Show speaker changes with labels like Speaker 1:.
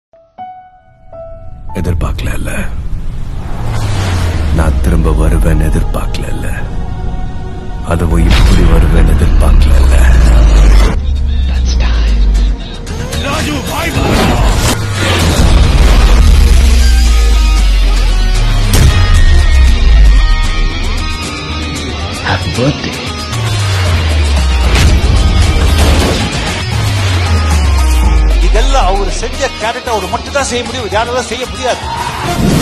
Speaker 1: எதிர்பார்க்கல. நான் திரும்ப வருவேன் எதிர்பார்க்கல. அதுவும் இப்படி வருவேன் எதிர்பார்க்கல. ராஜு பாய்
Speaker 2: Happy birthday.
Speaker 3: இதெல்லாம் அவர் செஞ்ச கேரக்டர் அவர் மட்டும் தான் செய்ய முடியும், யாராலும் செய்ய முடியாது.